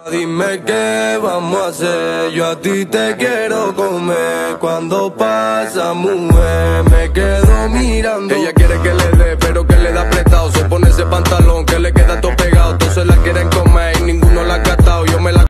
Dime qué vamos a hacer, yo a ti te quiero comer. Cuando pasa, mujer, me quedo mirando. Ella quiere que le dé, pero que le da prestado. Se pone ese pantalón que le queda todo